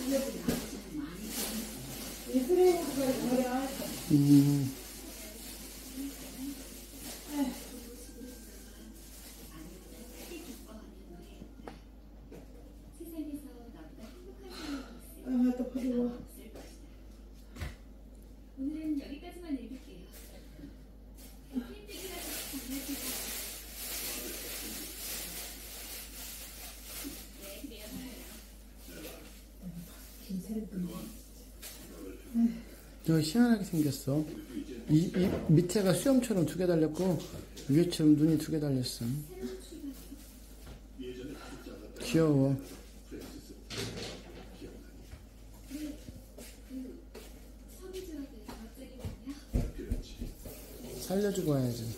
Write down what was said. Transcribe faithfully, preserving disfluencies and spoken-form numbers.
음. 오늘은 여기까지만 읽을게요. 저 희한하게 생겼어. 이, 이 밑에가 수염처럼 두 개 달렸고 위에처럼 눈이 두 개 달렸어. 귀여워. 살려주고 와야지.